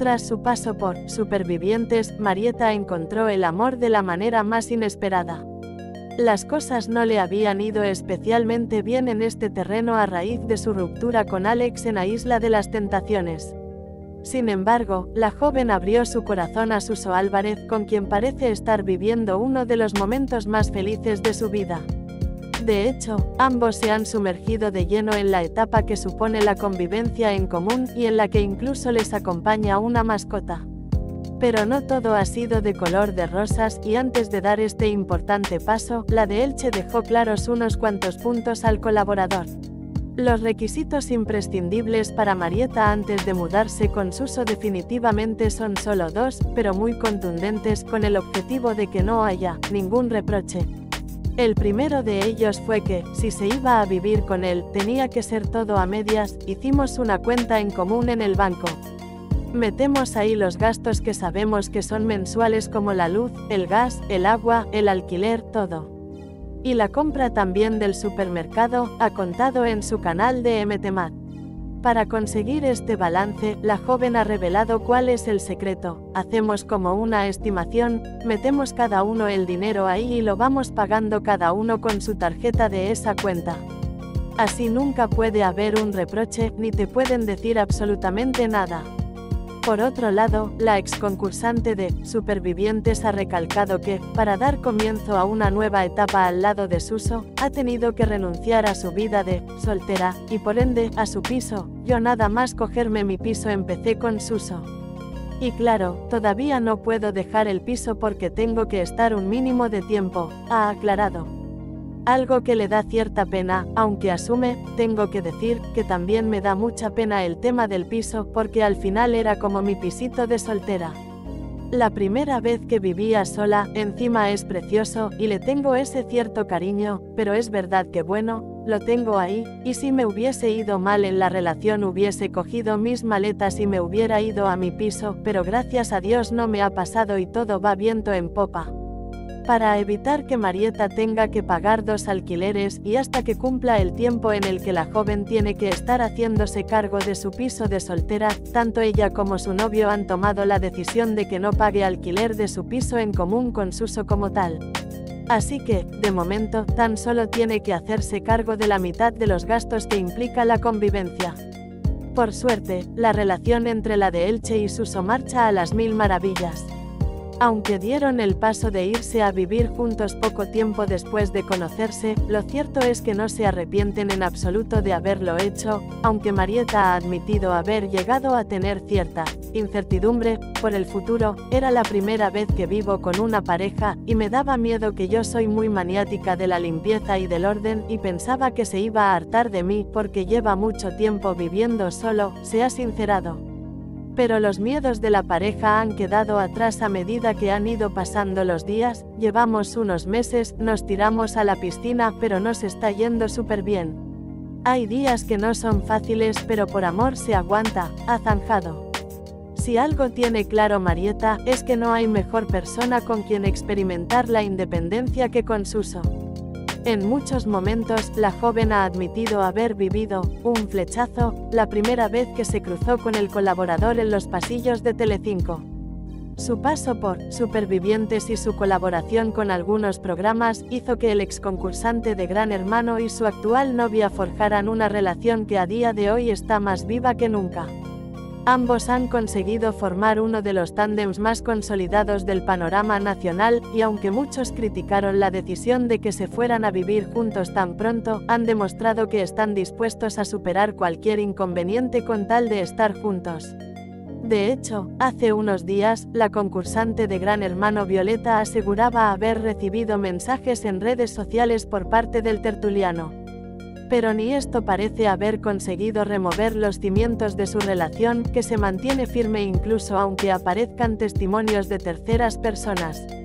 Tras su paso por Supervivientes, Marieta encontró el amor de la manera más inesperada. Las cosas no le habían ido especialmente bien en este terreno a raíz de su ruptura con Alex en la Isla de las Tentaciones. Sin embargo, la joven abrió su corazón a Suso Álvarez, con quien parece estar viviendo uno de los momentos más felices de su vida. De hecho, ambos se han sumergido de lleno en la etapa que supone la convivencia en común y en la que incluso les acompaña una mascota. Pero no todo ha sido de color de rosas y antes de dar este importante paso, la de Elche dejó claros unos cuantos puntos al colaborador. Los requisitos imprescindibles para Marieta antes de mudarse con Suso definitivamente son solo dos, pero muy contundentes, con el objetivo de que no haya ningún reproche. El primero de ellos fue que, si se iba a vivir con él, tenía que ser todo a medias. Hicimos una cuenta en común en el banco. Metemos ahí los gastos que sabemos que son mensuales, como la luz, el gas, el agua, el alquiler, todo. Y la compra también del supermercado, ha contado en su canal de MTMAT. Para conseguir este balance, la joven ha revelado cuál es el secreto. Hacemos como una estimación, metemos cada uno el dinero ahí y lo vamos pagando cada uno con su tarjeta de esa cuenta. Así nunca puede haber un reproche, ni te pueden decir absolutamente nada. Por otro lado, la ex concursante de Supervivientes ha recalcado que, para dar comienzo a una nueva etapa al lado de Suso, ha tenido que renunciar a su vida de soltera, y por ende, a su piso. Yo nada más cogerme mi piso empecé con Suso. Y claro, todavía no puedo dejar el piso porque tengo que estar un mínimo de tiempo, ha aclarado. Algo que le da cierta pena, aunque asume, tengo que decir, que también me da mucha pena el tema del piso, porque al final era como mi pisito de soltera. La primera vez que vivía sola, encima es precioso, y le tengo ese cierto cariño, pero es verdad que bueno, lo tengo ahí, y si me hubiese ido mal en la relación hubiese cogido mis maletas y me hubiera ido a mi piso, pero gracias a Dios no me ha pasado y todo va viento en popa. Para evitar que Marieta tenga que pagar 2 alquileres y hasta que cumpla el tiempo en el que la joven tiene que estar haciéndose cargo de su piso de soltera, tanto ella como su novio han tomado la decisión de que no pague alquiler de su piso en común con Suso como tal. Así que, de momento, tan solo tiene que hacerse cargo de la mitad de los gastos que implica la convivencia. Por suerte, la relación entre la de Elche y Suso marcha a las mil maravillas. Aunque dieron el paso de irse a vivir juntos poco tiempo después de conocerse, lo cierto es que no se arrepienten en absoluto de haberlo hecho, aunque Marieta ha admitido haber llegado a tener cierta incertidumbre por el futuro. Era la primera vez que vivo con una pareja, y me daba miedo que yo soy muy maniática de la limpieza y del orden, y pensaba que se iba a hartar de mí porque lleva mucho tiempo viviendo solo, se ha sincerado. Pero los miedos de la pareja han quedado atrás a medida que han ido pasando los días. Llevamos unos meses, nos tiramos a la piscina, pero nos está yendo súper bien. Hay días que no son fáciles, pero por amor se aguanta, ha zanjado. Si algo tiene claro Marieta, es que no hay mejor persona con quien experimentar la independencia que con Suso. En muchos momentos, la joven ha admitido haber vivido un flechazo la primera vez que se cruzó con el colaborador en los pasillos de Telecinco. Su paso por Supervivientes y su colaboración con algunos programas hizo que el ex concursante de Gran Hermano y su actual novia forjaran una relación que a día de hoy está más viva que nunca. Ambos han conseguido formar uno de los tándems más consolidados del panorama nacional, y aunque muchos criticaron la decisión de que se fueran a vivir juntos tan pronto, han demostrado que están dispuestos a superar cualquier inconveniente con tal de estar juntos. De hecho, hace unos días, la concursante de Gran Hermano Violeta aseguraba haber recibido mensajes en redes sociales por parte del tertuliano. Pero ni esto parece haber conseguido remover los cimientos de su relación, que se mantiene firme incluso aunque aparezcan testimonios de terceras personas.